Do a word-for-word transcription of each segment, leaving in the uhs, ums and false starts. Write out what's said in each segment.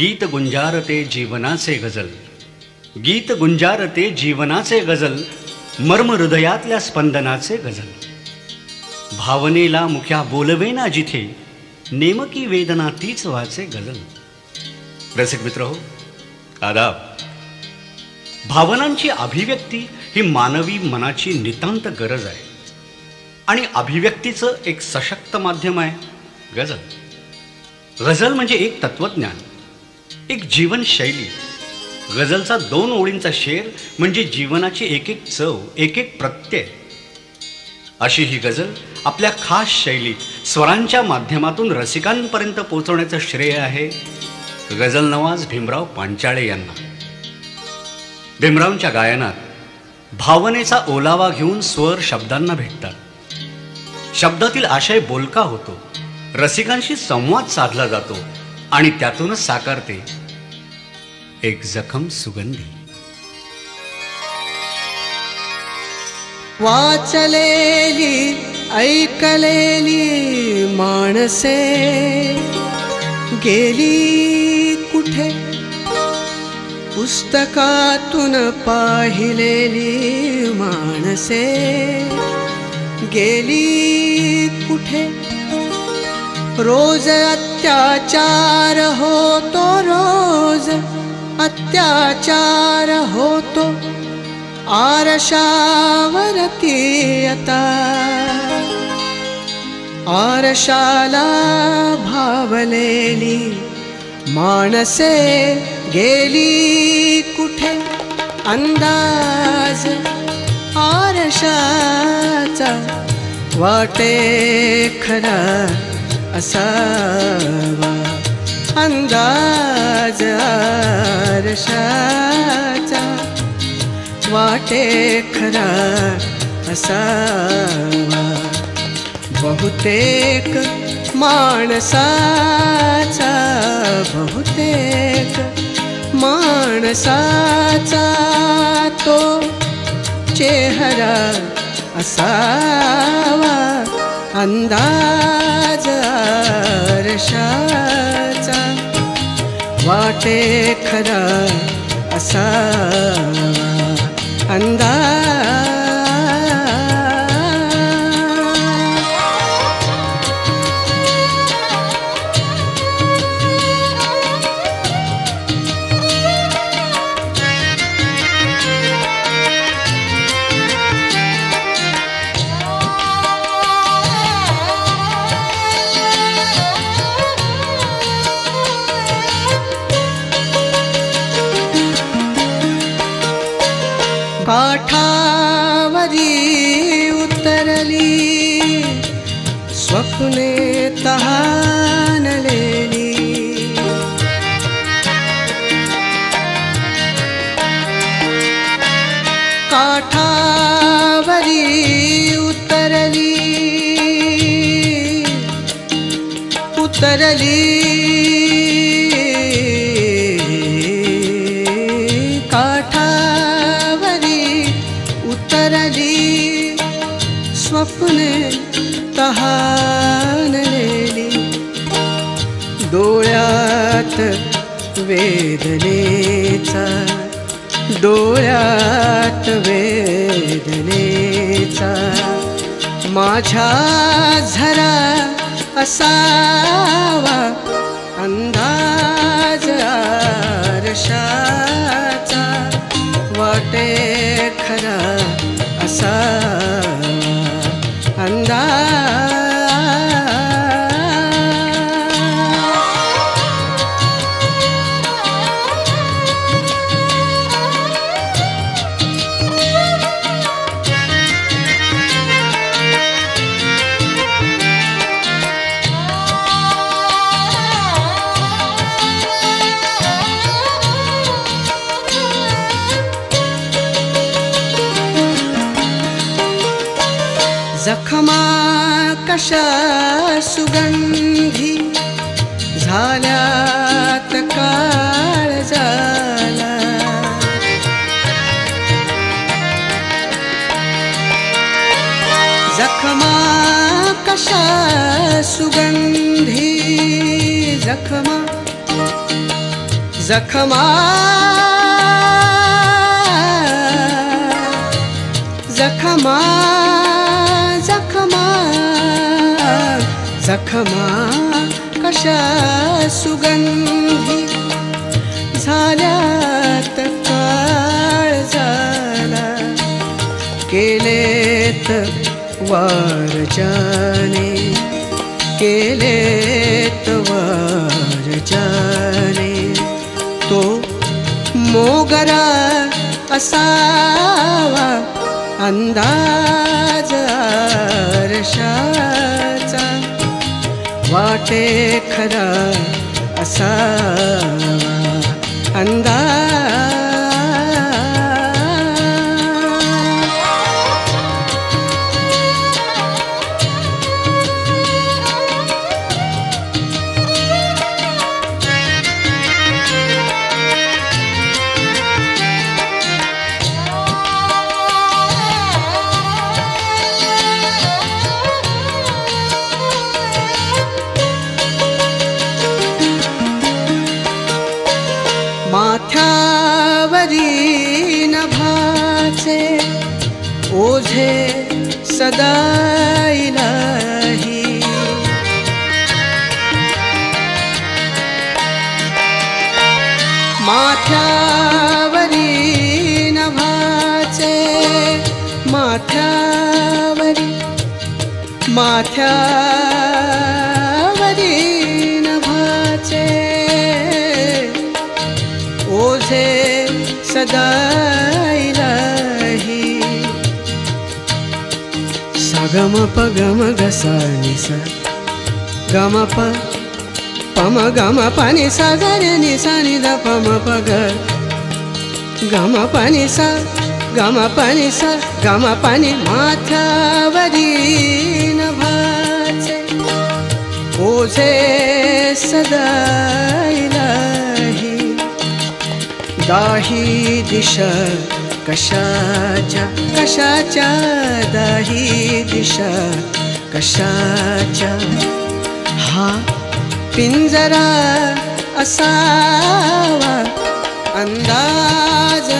गीत गुंजारते जीवनाचे गजल, गीत गुंजारते जीवनाचे गजल, मर्म हृदयातल्या स्पंदनाचे गजल. भावनेला मुख्या बोलवेना जिथे, नेमकी वेदना तीच वाचे गजल. रसिक मित्र हो, आदाब. भावनांची अभिव्यक्ती ही मानवी मनाची नितांत गरज आहे आणि अभिव्यक्तीचं एक सशक्त माध्यम आहे गझल. गझल म्हणजे एक तत्वज्ञान, एक जीवनशैली. गझलचा दोन ओळींचा शेर म्हणजे जीवनाची एक एक चव, एक एक प्रत्यय. अशी ही गझल आपल्या खास शैलीत स्वरांच्या माध्यमातून रसिकांपर्यंत पोहोचवण्याचं श्रेय आहे गझल नवाज भीमराव पांचाळे यांना. भीमरावांच्या गायनात भावनेचा ओलावा घेऊन स्वर शब्दांना भेटतात. शब्दातील आशय बोलका होतो, रसिकांशी संवाद साधला जातो आणि त्यातूनच साकारते एक जखम सुगंधी. वाचलेली ऐकलेली माणसे गेली कुठे, पुस्तकातून पाहिलेली माणसे गेली कुठे. रोज अत्याचार होतो, रोज अत्याचार होतो, आरशावरती आता आरशाला भावलेली माणसे गेली कुठे. अंदाज आरशाचा वाटे खरा असावा, अंदाज आरशाचा वाटे खरा असावा. बहुतेक माणसाचा, बहुतेक माणसाचा तो चेहरा असावा, अंदाज आरशाचा वाटे खरा असावा, अंदाज. काठावरी उतरली स्वप्ने तहानलेली, काठावरी उतरली उतरली स्वप्ने तहानलेली. डोळ्यात वेदनेचा, डोळ्यात वेदनेचा माझ्या झरा असावा, अंदाज आरशाचा वाटे खरा असावा, अंदाज. जखमा कशा सुगंधी झाल्यात काळ झाला, जखमा कशा सुगंधी, जखमा जखमा जखमा जखमा जखमा कशा सुगंधी झाल्यात काळजाला केलेत वारजाने केलेत वारजाने तो मोगरा असावा अंदाज आरशाचा वाटे खरा असावा अंदाज माथ्यावरी नभाचे ओझे सदा इलाही माथ्यावरी नभाचे माथ्यावरी माथ्यावरी नभाचे ओझे सदा इलाही सगम पगम गसा निसा गम प पम गम पनि सा गरे निसा निद पम पग गम पनि सा गम पनि सा गम पनि माथ्यावरी नभाचे ओझे सदा इलाही दाही दिशा कशाच्या कशाच्या दाही दिशा कशाच्या हा पिंजरा असावा अंदाज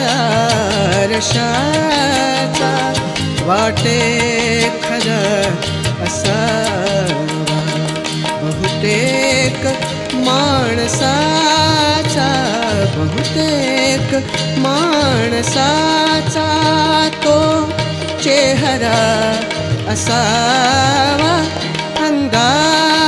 आरशाचा वाटे खरं असावा बहुतेक माणसाचा बहुतेक माणसाचा तो चेहरा असावा अंदाज